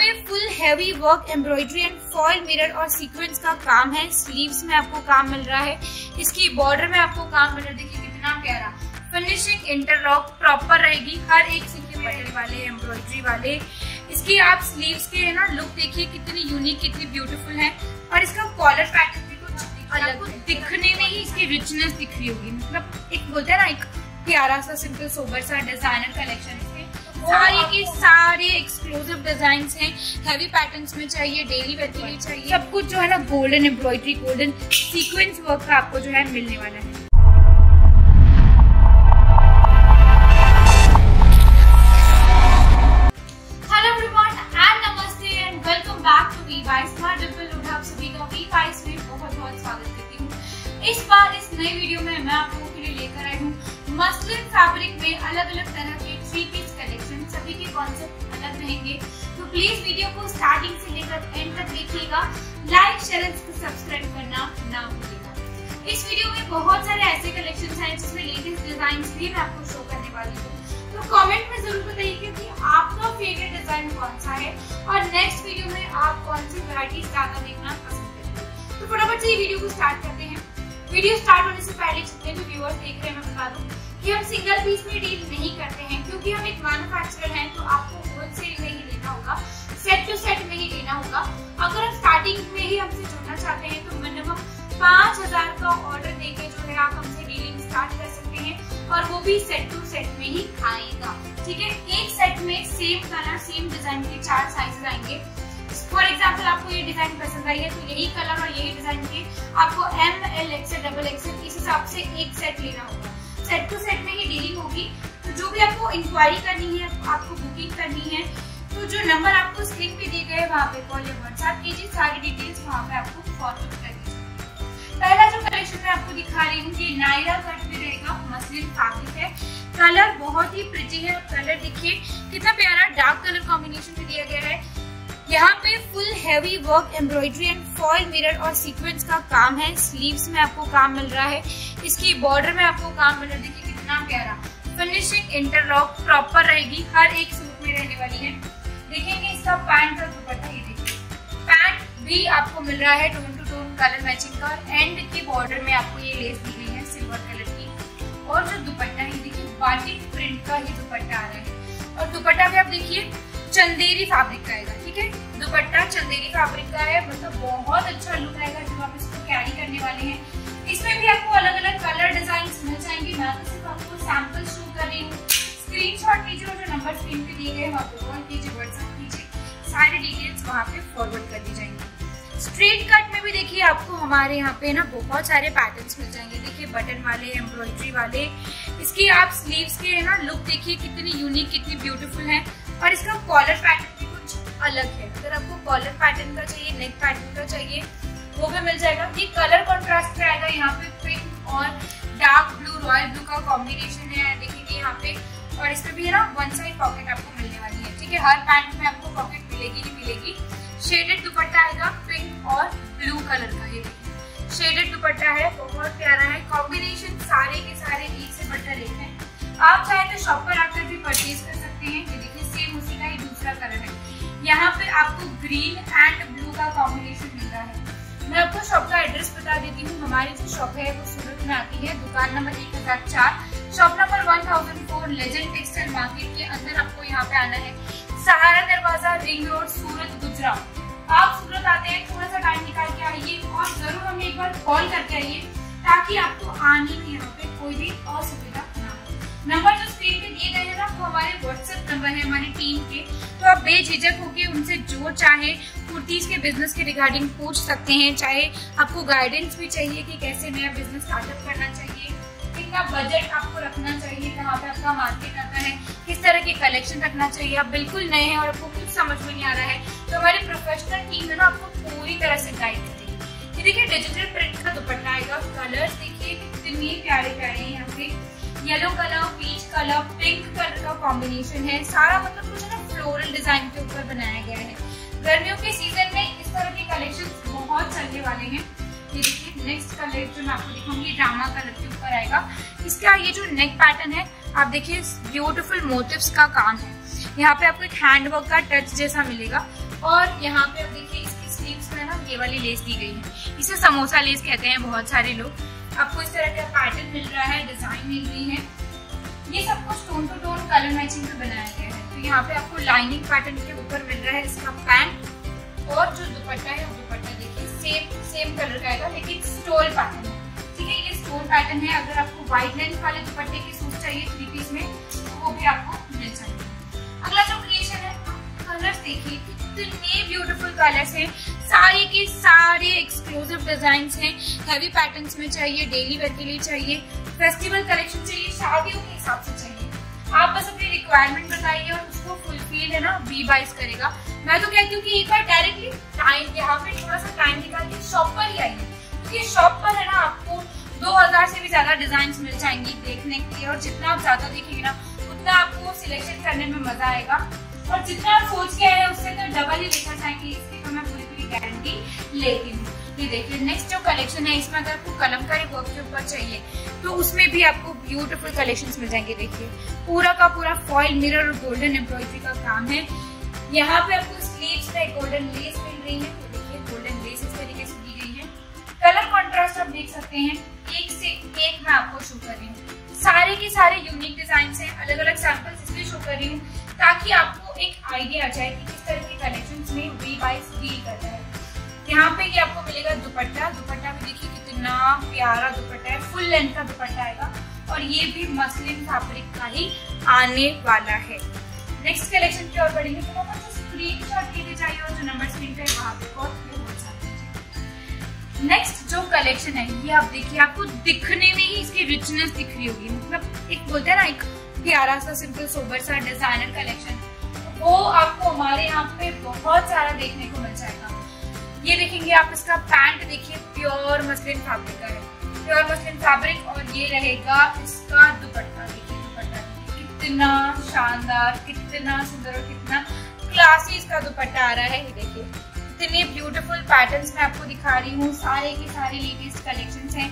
पे full heavy work, embroidery and foil mirror और sequence का काम है। स्लीव्स में आपको काम मिल रहा है, इसकी बॉर्डर में आपको काम मिल रहा है। देखिए कितना प्यारा फिनिशिंग, इंटरलॉक प्रॉपर रहेगी, हर एक सीखे बटन वाले, एम्ब्रॉयडरी वाले। इसकी आप स्लीव्स के ना लुक देखिए कितनी यूनिक, कितनी ब्यूटीफुल है। और इसका कॉलर पैटर्न भी कुछ अलग, दिखने में ही इसकी रिचनेस दिख रही होगी। मतलब एक बोलते हैं ना, एक प्यारा सा सिंपल सोबर सा डिजाइनर कलेक्शन। सारे के सारे एक्सक्लूसिव डिजाइन्स हैं, हैवी पैटर्न्स में चाहिए, डेली वेयर के लिए चाहिए, सब कुछ जो है ना golden embroidery, golden sequence work का आपको जो है मिलने वाला है। हेलो एवरीवन एंड नमस्ते and welcome back to V Voice. मैं डिम्पल लोढ़ा आप सभी का वी वाइस में बहुत बहुत स्वागत करती हूँ। इस बार इस नई वीडियो में मैं आप लोगों के लिए लेकर आई हूँ मसलिन फैब्रिक में अलग अलग तरह के 3 पीस कलेक्शन। सभी के कॉन्सेप्ट अलग रहेंगे, तो प्लीज वीडियो को स्टार्टिंग से लेकर एंड तक देखिएगा। लाइक, शेयर एंड सब्सक्राइब करना ना भूलिएगा। इस वीडियो में बहुत सारे ऐसे कलेक्शन हैं जिसमें लेटेस्ट डिजाइन भी मैं आपको शो करने वाली हूँ। तो कमेंट में जरूर बताइए कि आपका फेवरेट डिजाइन कौन सा है और नेक्स्ट वीडियो में आप कौन सी वैरायटी ज्यादा देखना पसंद करते हैं। तो फटाफट से वीडियो को स्टार्ट करते हैं। वीडियो स्टार्ट होने से पहले जितने भी व्यूअर्स देख रहे हैं मैं बता दूं कि हम सिंगल पीस में डील नहीं करते हैं, क्योंकि हम एक मैन्युफैक्चरर हैं। तो आपको होलसेल में ही लेना होगा, सेट टू सेट में ही लेना होगा। अगर आप स्टार्टिंग में ही हमसे जुड़ना चाहते हैं तो मिनिमम 5000 का ऑर्डर देके जो है आप हमसे डीलिंग स्टार्ट कर सकते हैं, और वो भी सेट टू सेट में ही आएगा। ठीक है, एक सेट में सेम कलर, सेम डिजाइन के 4 साइजेस आएंगे। फॉर एग्जाम्पल आपको ये डिजाइन पसंद आई है तो यही कलर और यही डिजाइन के आपको M, L, XL, XXL इस हिसाब से एक सेट लेना होगा। सेट टू सेट में ही डीलिंग होगी। तो जो भी आपको इंक्वायरी करनी है, आपको बुकिंग करनी है, तो जो नंबर आपको स्क्रीन पे दिए गए वहाँ पे कॉल या व्हाट्सएप कीजिए, सारी डिटेल्स वहाँ पे आपको फॉरवर्ड कर दीजिए। पहला जो कलेक्शन मैं आपको दिखा रही हूँ ये नायरा कट में रहेगा, मसलिन फैब्रिक है। कलर बहुत ही प्रिटी है, कलर देखिए कितना प्यारा डार्क कलर कॉम्बिनेशन में दिया गया है। यहाँ पे full heavy work, embroidery and foil mirror और सीक्वेंस का काम है। स्लीव्स में आपको काम मिल रहा है, इसकी बॉर्डर में आपको काम मिल रहा है। देखिए कितना प्यारा फिनिशिंग, इंटरलॉक प्रॉपर रहेगी, हर एक सूट में रहने वाली है। देखेंगे इसका पैंट का दुपट्टा, ये देखिए पैंट भी आपको मिल रहा है tone to tone colour matching का। एंड की बॉर्डर में आपको ये लेस दी गई है सिल्वर कलर की। और जो दुपट्टा है देखिए बाटिक प्रिंट का ही दुपट्टा आ रहा है। और दुपट्टा भी आप देखिए चंदेरी फैब्रिक का आएगा। ठीक है, दुपट्टा चंदेरी फैब्रिक का है, मतलब बहुत अच्छा लुक आएगा जब आप इसको कैरी करने वाले हैं। इसमें भी आपको अलग अलग कलर डिजाइन मिल जाएंगे। मैं तो सिर्फ आपको सैंपल शो कर रही हूँ। स्क्रीनशॉट लीजिए और जो नंबर स्क्रीन पे दिए गए वहाँ पे कॉल कीजिए, व्हाट्सएप कीजिए, सारी डिटेल्स वहाँ पे फॉरवर्ड कर दी जाएंगी। स्ट्रेट कट में भी देखिए आपको हमारे यहाँ पे ना बहुत सारे पैटर्न्स मिल जाएंगे। देखिए बटन वाले, एम्ब्रॉयडरी वाले। इसकी आप स्लीव्स के ना लुक देखिए कितनी यूनिक, कितनी ब्यूटीफुल है। और इसका कॉलर पैटर्न भी कुछ अलग है। अगर आपको कॉलर पैटर्न का चाहिए, नेक पैटर्न का चाहिए, वो भी मिल जाएगा। ये कलर कॉन्ट्रास्ट पे आएगा। यहाँ पे पिंक और डार्क ब्लू, रॉयल ब्लू का कॉम्बिनेशन है, देखेंगे यहाँ पे। और इसमें भी है ना वन साइड पॉकेट आपको मिलने वाली है। ठीक है, हर पैंट में आपको पॉकेट मिलेगी ही मिलेगी। शेडेड दुपट्टा आएगा पिंक और ब्लू कलर का। ये देखिए शेडेड दुपट्टा है, बहुत प्यारा है। कॉम्बिनेशन सारे के सारे एक से बढ़कर एक है। आप चाहे तो शॉप पर आकर भी परचेज कर सकते हैं। ये देखिए सेम उसी का ही दूसरा कलर है। यहाँ पे आपको ग्रीन एंड ब्लू का कॉम्बिनेशन मिल रहा है। मैं आपको शॉप का एड्रेस बता देती हूँ। हमारी जो शॉप है वो सूरत में आती है, दुकान number 1004, shop number 1004, legend textile market के अंदर आपको यहाँ पे आना है। सहारा दरवाजा, रिंग रोड, सूरत, गुजरात। आप सूरत आते हैं थोड़ा सा टाइम निकाल के आइए और जरूर हमें एक बार कॉल करके आइए, ताकि आपको आने में यहाँ पे कोई भी असुविधा ना हो। नंबर जो स्क्रीन पे दिए गए हैं ना वो हमारे व्हाट्सएप नंबर है हमारी टीम के। तो आप बेझिझक होके उनसे जो चाहे कुर्तीज के बिजनेस के रिगार्डिंग पूछ सकते हैं। चाहे आपको गाइडेंस भी चाहिए कि कैसे नया बिजनेस स्टार्टअप करना चाहिए, कितना बजट आपको रखना चाहिए, कहाँ पे आपका मार्केट आता है, किस तरह के कलेक्शन रखना चाहिए। आप बिल्कुल नए हैं और आपको कुछ समझ में नहीं आ रहा है तो हमारी प्रोफेशनल टीम है ना आपको पूरी तरह से गाइड करेगी। ये देखिए डिजिटल प्रिंट का दुपट्टा आएगा। कलर्स देखिए कितने प्यारे प्यारे हैं। यहाँ पे yellow colour, peach colour, pink colour का कॉम्बिनेशन है। सारा मतलब कुछ ना फ्लोरल डिजाइन के ऊपर बनाया गया है। गर्मियों के सीजन में इस तरह के कलेक्शंस बहुत चलने वाले हैं। ये देखिए नेक्स्ट कलर जो मैं आपको दिखाऊंगी ड्रामा कलर के ऊपर आएगा। इसका ये जो नेक पैटर्न है आप देखिए ब्यूटीफुल मोटिव्स का काम है। यहाँ पे आपको एक हैंड वर्क का टच जैसा मिलेगा। और यहाँ पे अब देखिए इसकी स्लीव्स में ना ये वाली लेस दी गई है, इसे समोसा लेस कहते हैं बहुत सारे लोग। आपको इस तरह का पैटर्न मिल रहा है, डिजाइन मिल रही है, ये सब कुछ tone to tone colour matching पे बनाया गया है। तो यहाँ पे आपको लाइनिंग पैटर्न के ऊपर मिल रहा है इसका पैंट, और जो दुपट्टा है वो दुपट्टा देखिए सेम कलर का आएगा, लेकिन स्टोल पैटर्न है, ठीक है, ये स्टोल पैटर्न है। अगर आपको वाइड लेंथ वाले दुपट्टे की सूट चाहिए 3 पीस में तो वो भी आपको मिल जाएगी। अगला जो क्रिएशन है, कलर्स देखिए कितने ब्यूटीफुल कलर्स हैं, सारे के सारे एक्सक्लूसिव डिजाइन्स हैं। हैवी पैटर्न्स में चाहिए, डेली वेयर के लिए चाहिए, फेस्टिवल कलेक्शन चाहिए, शादियों के हिसाब से चाहिए, आप बस अपनी रिक्वायरमेंट बताइए और उसको फुलफिल है ना V22 करेगा। मैं तो कहती हूँ कि एक बार डायरेक्टली टाइम यहाँ पे थोड़ा सा टाइम निकाल के शॉप पर ही आइए, क्योंकि शॉप पर है ना आपको 2000 से भी ज्यादा डिजाइन मिल जाएंगी देखने के लिए, और जितना आप ज्यादा देखेंगे ना उतना आपको सिलेक्शन करने में मजा आएगा, और जितना आप सोच के आए हैं उससे तो डबल ही लेकर जाएंगे, इसकी तो मैं पूरी गारंटी लेती हूँ। ये देखिए नेक्स्ट जो कलेक्शन है, इसमें अगर आपको कलमकारी वर्क के ऊपर चाहिए तो उसमें भी आपको ब्यूटीफुल कलेक्शंस मिल जाएंगे। देखिए पूरा का पूरा फॉइल मिरर और गोल्डन एम्ब्रॉयडरी का काम है। यहाँ पे आपको स्लीव्स में गोल्डन लेस मिल रही है, तो देखिए गोल्डन लेस इस तरीके से दी गई है। कलर कॉन्ट्रास्ट आप देख सकते हैं, एक से एक मैं आपको शो कर रही हूँ, सारे के सारे यूनिक डिजाइन है, अलग अलग सैंपल्स इसलिए शो कर रही हूँ ताकि आपको एक आइडिया आ जाए कि किस तरह के कलेक्शंस में V22 डील करता है। यहाँ पे ये आपको मिलेगा दुपट्टा, दुपट्टा भी देखिए कितना प्यारा दुपट्टा है, फुल लेंथ का दुपट्टा आएगा, और ये भी मसलिन फैब्रिक का ही आने वाला है। नेक्स्ट कलेक्शन की ओर बढ़ेंगे, तो आपको स्क्रीनशॉट लेके जाइए और जो नंबर स्क्रीन पे वहां पे बहुत क्लियर हो जाता है। नेक्स्ट जो कलेक्शन है ये आप देखिए, आपको दिखने में ही इसकी रिचनेस दिख रही होगी, मतलब एक बोलते हैं ना एक प्यारा सा सिंपल सोबर सा डिजाइनर कलेक्शन, वो आपको हमारे यहाँ पे बहुत सारा देखने को मिल जाएगा। ये देखेंगे आप, इसका पैंट देखिए प्योर मसलिन फैब्रिक का है, प्योर मसलिन फैब्रिक, और ये रहेगा इसका दुपट्टा। देखिए दुपट्टा कितना शानदार, कितना सुंदर और कितना क्लासी इसका दुपट्टा आ रहा है। ये देखिए इतने ब्यूटीफुल पैटर्न्स मैं आपको दिखा रही हूँ, सारे के सारे लेटेस्ट कलेक्शंस हैं।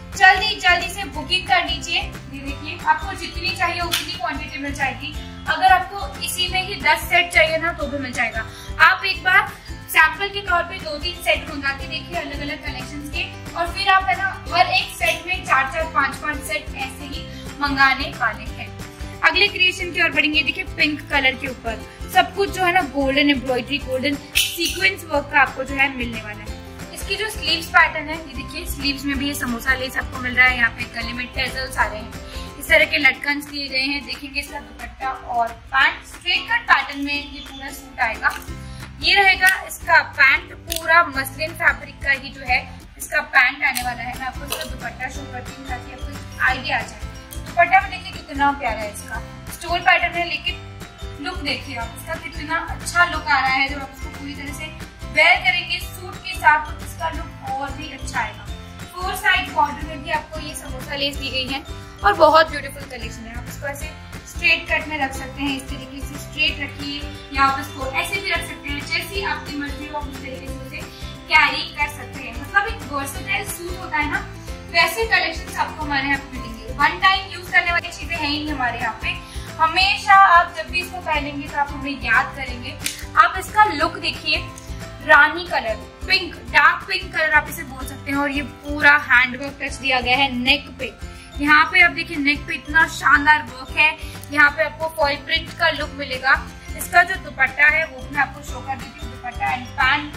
जल्दी से बुकिंग कर लीजिए। ये देखिए आपको जितनी चाहिए उतनी क्वांटिटी मिल जाएगी। अगर आपको इसी में ही 10 सेट चाहिए ना तो भी मिल जाएगा। आप एक बार सैंपल के तौर पे 2-3 सेट मंगा के देखिए अलग अलग कलेक्शंस के, और फिर आप है ना हर एक सेट में 4-4, 5-5 सेट ऐसे ही मंगाने वाले हैं। अगले क्रिएशन की ओर बढ़ेंगे। देखिए पिंक कलर के ऊपर सब कुछ जो है ना golden embroidery, golden sequence work का आपको जो है मिलने वाला है। इसकी जो स्लीव्स पैटर्न है, ये देखिए स्लीव्स में भी ये समोसा लेस आपको मिल रहा है, यहाँ पे गले में टेजल्स आ रहे हैं, इस तरह के लटकन दिए गए हैं। देखेंगे इसका दुपट्टा और पैंट स्ट्रेट कट पैटर्न में ये पूरा सूट आएगा। ये रहेगा इसका पैंट, पूरा मसलिन फैब्रिक का ही जो है इसका पैंट आने वाला है। मैं आपको इसका दुपट्टा शो करती हूँ ताकि आपको आइडिया आ जाए। दुपट्टा में देखिए कितना प्यारा है, इसका स्टोल पैटर्न है, लेकिन लुक देखिए आप, इसका कितना अच्छा लुक आ रहा है। जब आप इसको पूरी तरह से वेयर करेंगे सूट के साथ तो इसका लुक और भी अच्छा आएगा। 4 साइड बॉर्डर में भी आपको ये समोसा लेस दी गई है, और बहुत ब्यूटीफुल कलेक्शन है। आप इसको ऐसे स्ट्रेट कट में रख सकते हैं, इस तरीके से स्ट्रेट रखिए, या आप इसको ऐसे भी रख सकते हैं, जैसी आपकी मर्जी हो आप उस तरीके से उसे कैरी कर सकते हैं। मतलब एक वर्सेटाइल सूट होता है ना, वैसे कलेक्शंस आपको हमारे यहाँ पे मिलेंगे। वन टाइम यूज करने वाली चीजें हैं ही नहीं हमारे यहाँ पे, हमेशा आप जब भी इसको पहनेंगे तो आप हमें याद करेंगे। आप इसका लुक देखिए, रानी colour, pink, dark pink colour आप इसे बोल सकते हैं, और ये पूरा हैंडवर्क टच दिया गया है नेक पे। यहाँ पे आप देखिए नेक पे इतना शानदार वर्क है। यहाँ पे आपको फॉइल प्रिंट का लुक मिलेगा। इसका जो दुपट्टा है वो मैं आपको शो कर देती हूँ। दुपट्टा एंड पैंट,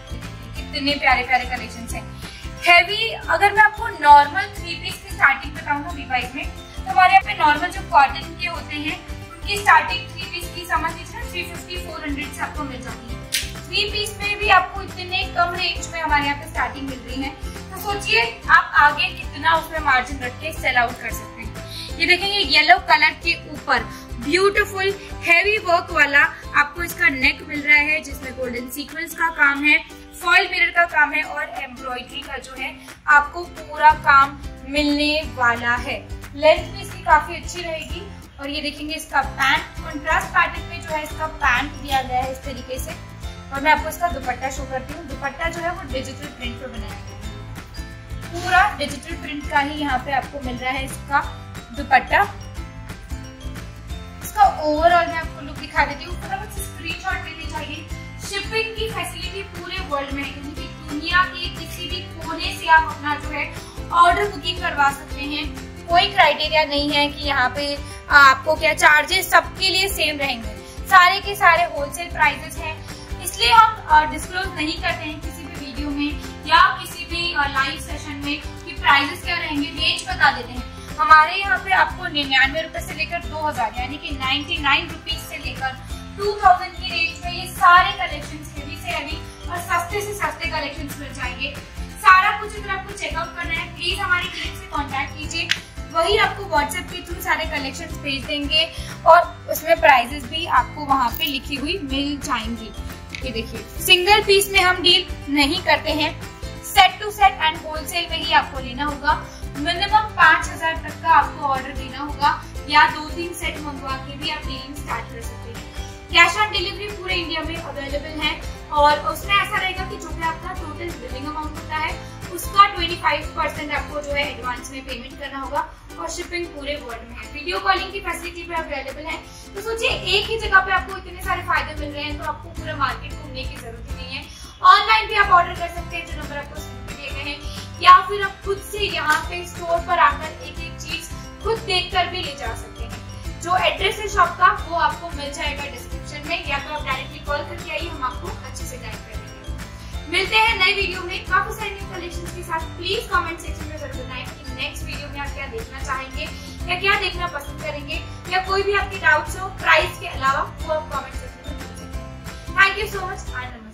कितने प्यारे प्यारे कलेक्शंस हैं। हैवी, अगर मैं आपको नॉर्मल 3 पीस की स्टार्टिंग बताऊँ ना V22 में, तो हमारे यहाँ पे नॉर्मल जो कॉटन के होते हैं उनकी स्टार्टिंग 3 पीस की समझ लीजिए 350-400 से आपको मिल जाती है। 3 पीस में भी आपको इतने कम रेंज में हमारे यहाँ पे स्टार्टिंग मिल रही है, तो सोचिए आप आगे कितना उसमें मार्जिन रख के सेल आउट कर सकते हैं। ये देखेंगे येलो कलर के ऊपर ब्यूटीफुल हैवी वर्क वाला आपको इसका नेक मिल रहा है, जिसमें गोल्डन सीक्वेंस का काम है, फॉइल मिरर का काम है, और एम्ब्रॉयडरी का जो है आपको पूरा काम मिलने वाला है। लेंथ भी इसकी काफी अच्छी रहेगी। और ये देखेंगे इसका पैंट, कंट्रास्ट पैटर्न में जो है इसका पैंट दिया गया है इस तरीके से। और मैं आपको इसका दुपट्टा शो करती हूँ। दुपट्टा जो है वो डिजिटल प्रिंट पे बनाया गया है, पूरा डिजिटल प्रिंट का ही यहाँ पे आपको मिल रहा है इसका दुपट्टा। इसका ओवरऑल मैं आपको लुक दिखा देती हूँ, फटाफट से स्क्रीनशॉट लेनी चाहिए। शिपिंग की फैसिलिटी पूरे वर्ल्ड में है, यानी कि दुनिया के किसी भी कोने से आप अपना जो है ऑर्डर बुकिंग करवा सकते हैं। कोई क्राइटेरिया नहीं है कि यहाँ पे आपको क्या चार्जेस सबके लिए सेम रहेंगे, सारे के सारे होलसेल प्राइसेस हैं। इसलिए हम डिस्क्लोज नहीं करते हैं किसी भी वीडियो में या किसी भी लाइव सेशन में कि प्राइसेस क्या रहेंगे, रेंज बता देते हैं। हमारे यहाँ पे आपको 99 रुपए से लेकर 2000 यानी कि 99 रुपीज से लेकर 2000 की रेंज में ये सारे कलेक्शंस हेवी से हेवी और सस्ते से सस्ते कलेक्शंस मिल जाएंगे। सारा कुछ अगर आपको चेकआउट करना है प्लीज हमारी टीम से कांटेक्ट कीजिए, वही आपको व्हाट्सएप के थ्रू सारे कलेक्शंस भेज देंगे और उसमें प्राइसेस भी आपको वहाँ पे लिखी हुई मिल जाएंगी। ये देखिए सिंगल पीस में हम डील नहीं करते हैं, set to set and wholesale में ही आपको लेना होगा। मिनिमम 5000 तक का आपको ऑर्डर देना होगा या 2-3 सेट मंगवा के भी आप डीलिंग स्टार्ट कर सकते हैं। कैश ऑन डिलीवरी पूरे इंडिया में अवेलेबल है और उसमें ऐसा रहेगा कि जो भी आपका टोटल बिलिंग अमाउंट होता है उसका 25% आपको जो है एडवांस में पेमेंट करना होगा और शिपिंग पूरे वर्ल्ड में है। वीडियो कॉलिंग की फैसिलिटी भी अवेलेबल है। तो सोचिए एक ही जगह पे आपको इतने सारे फायदे मिल रहे हैं तो आपको पूरा मार्केट घूमने की जरूरत नहीं है। ऑनलाइन भी आप ऑर्डर कर सकते हैं जो नंबर आपको स्क्रीन पे दिए गए हैं, या फिर आप खुद से यहाँ पे स्टोर पर आकर एक एक चीज खुद देखकर भी ले जा सकते हैं। जो एड्रेस है शॉप का वो आपको मिल जाएगा डिस्क्रिप्शन में, या तो आप डायरेक्टली कॉल करके आइए, हम आपको अच्छे से गाइड कर देंगे। मिलते हैं नए वीडियो में काफी सारे न्यू कलेक्शंस के साथ। प्लीज कमेंट सेक्शन में जरूर बताएं कि नेक्स्ट वीडियो में आप क्या देखना चाहेंगे या क्या देखना पसंद करेंगे, या कोई भी आपके डाउट्स हो प्राइस के अलावा वो आप कमेंट सेक्शन में पूछ सकते हैं। Thank you so much.